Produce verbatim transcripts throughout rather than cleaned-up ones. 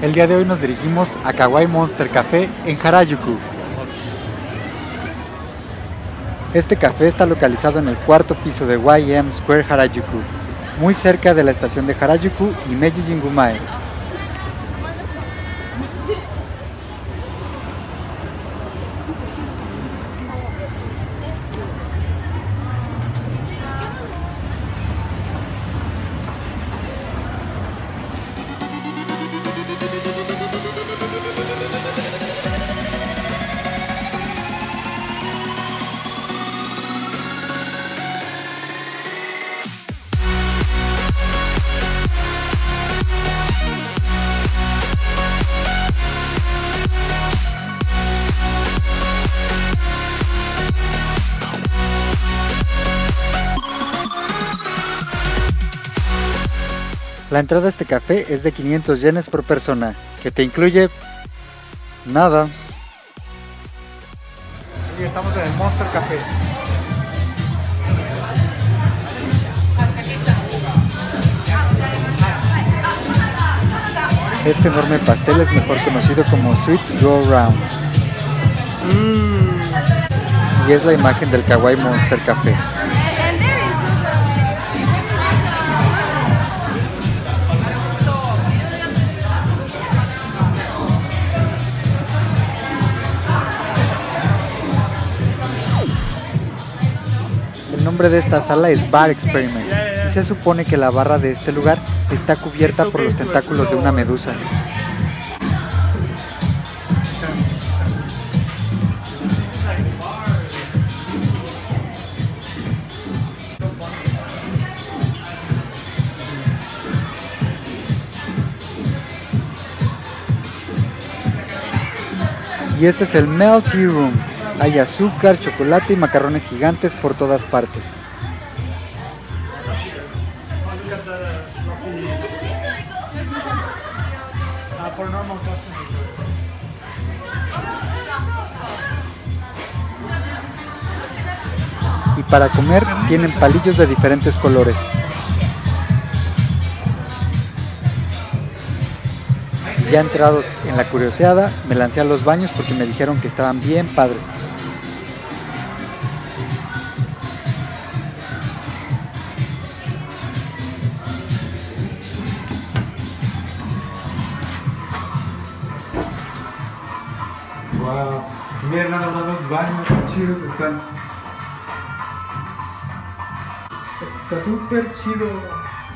El día de hoy nos dirigimos a Kawaii Monster Café en Harajuku. Este café está localizado en el cuarto piso de Y M Square Harajuku, muy cerca de la estación de Harajuku y Meiji Jingumae. La entrada a este café es de quinientos yenes por persona, que te incluye nada. Y estamos en el Monster Café. Este enorme pastel es mejor conocido como Sweets Go Round. Mm. Y es la imagen del Kawaii Monster Café. El nombre de esta sala es Bar Experiment y se supone que la barra de este lugar está cubierta por los tentáculos de una medusa. Y este es el Melt Tea Room. Hay azúcar, chocolate y macarrones gigantes por todas partes. Y para comer tienen palillos de diferentes colores. Ya entrados en la curioseada, me lancé a los baños porque me dijeron que estaban bien padres. Wow, miren nada más los baños, qué chidos están. Esto está súper chido.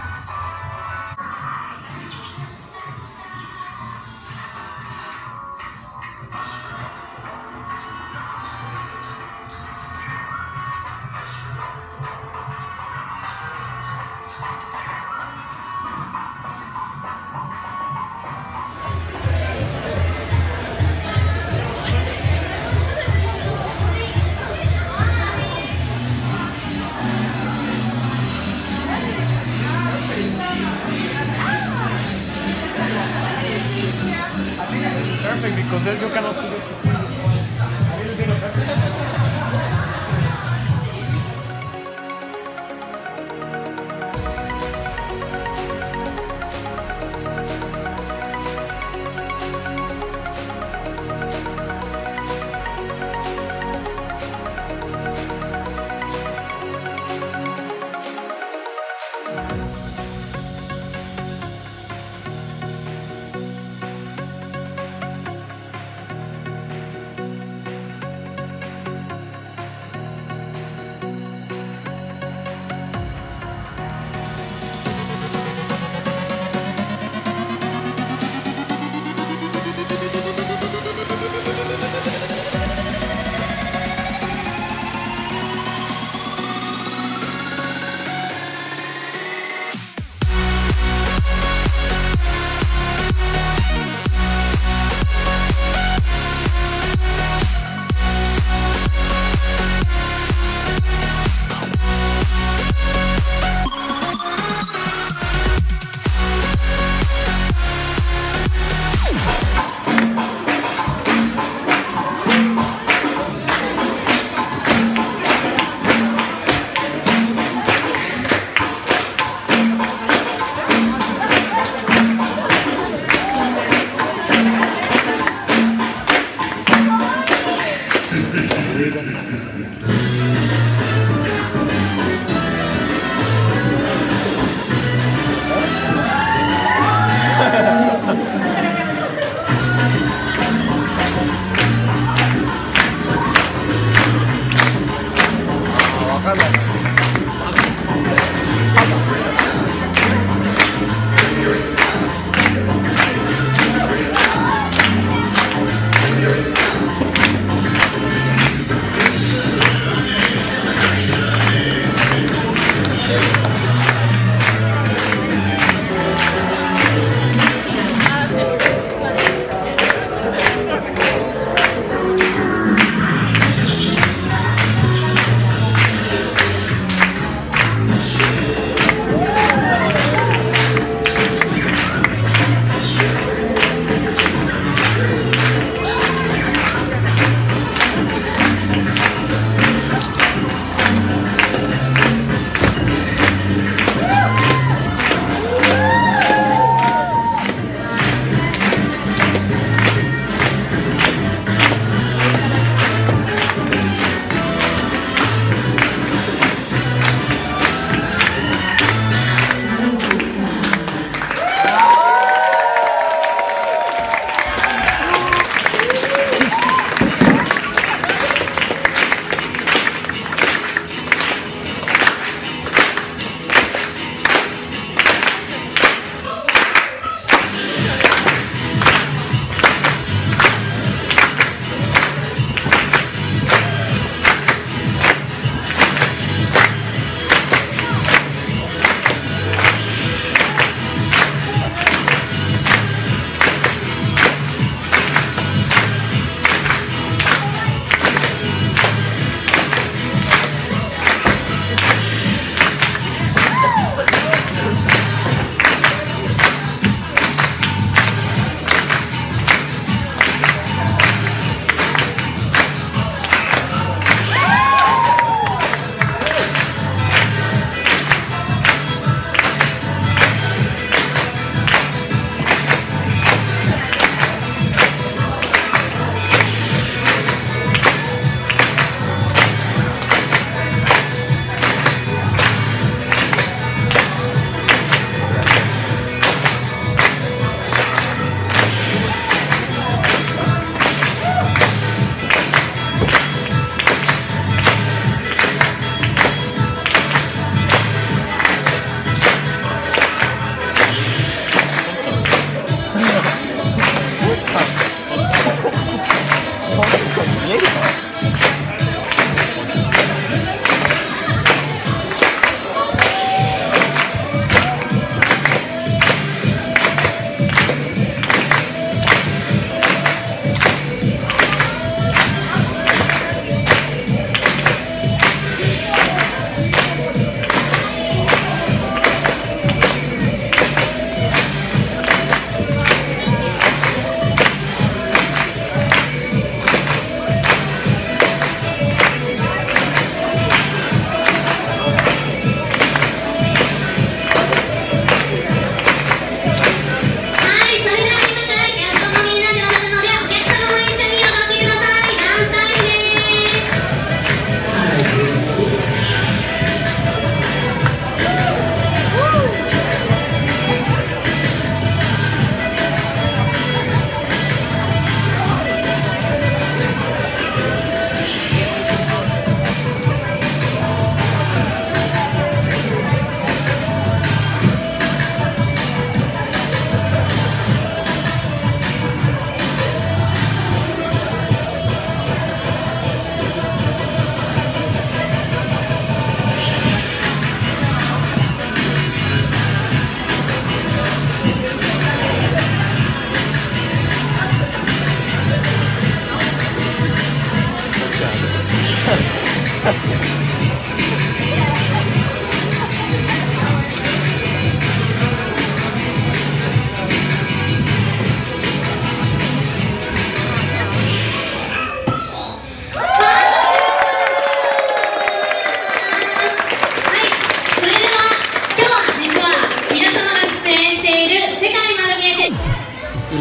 Perfect, because then you cannot do it.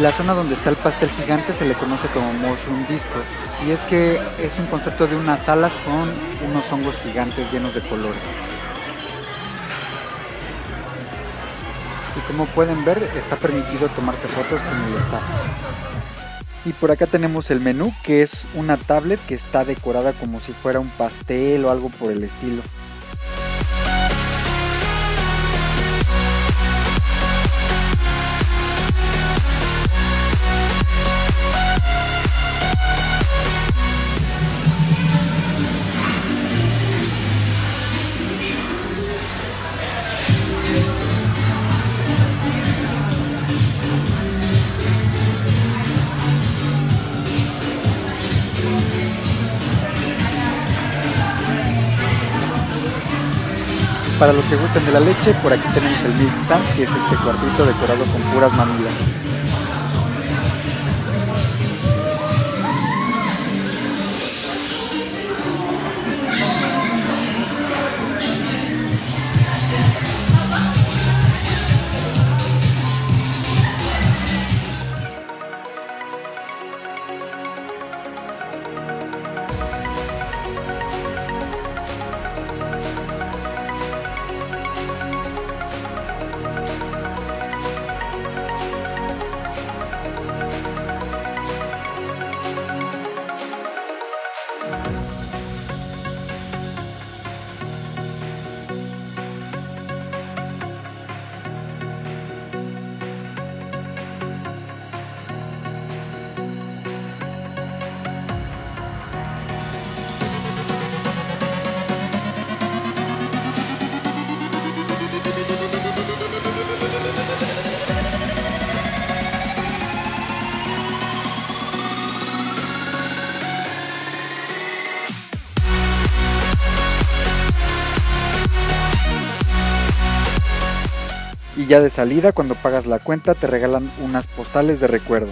la zona donde está el pastel gigante se le conoce como mushroom disco, y es que es un concepto de unas alas con unos hongos gigantes llenos de colores. Y como pueden ver, está permitido tomarse fotos con el staff. Y por acá tenemos el menú, que es una tablet que está decorada como si fuera un pastel o algo por el estilo. Para los que gusten de la leche, por aquí tenemos el milk stand, que es este cuartito decorado con puras mamilas. Y ya de salida, cuando pagas la cuenta, te regalan unas postales de recuerdo.